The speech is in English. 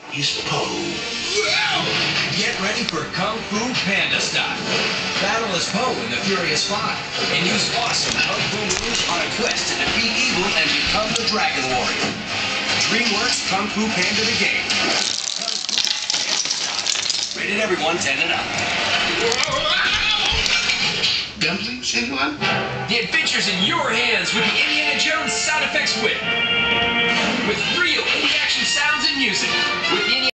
is Poe. Get ready for Kung Fu Panda style. Battle as Poe in the Furious Five, and use awesome Kung Fu moves on a quest to defeat evil and become the Dragon Warrior. DreamWorks Kung Fu Panda the game. Kung Fu Panda style. Rated everyone 10 and up. Dumplings, anyone? The adventure's in your hands with the Indiana Jones sound effects whip. With real in-action sounds and music. With the